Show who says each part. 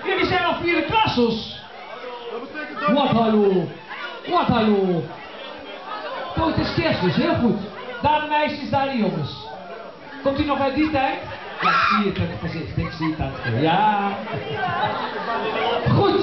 Speaker 1: Jullie zijn al vierde klassers. Wat hallo. Wat hallo. Oh, het is kerstmis, heel goed. Daar de meisjes, daar de jongens. Komt u nog uit die tijd? Ja, ik zie het op het gezicht. Ik zie het aan het. Ja. Goed.